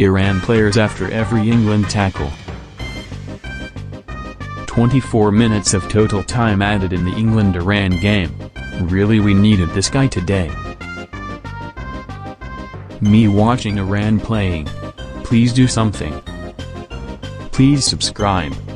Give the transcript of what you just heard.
Iran players after every England tackle. 24 minutes of total time added in the England-Iran game. Really, we needed this guy today. Me watching Iran playing. Please do something. Please subscribe.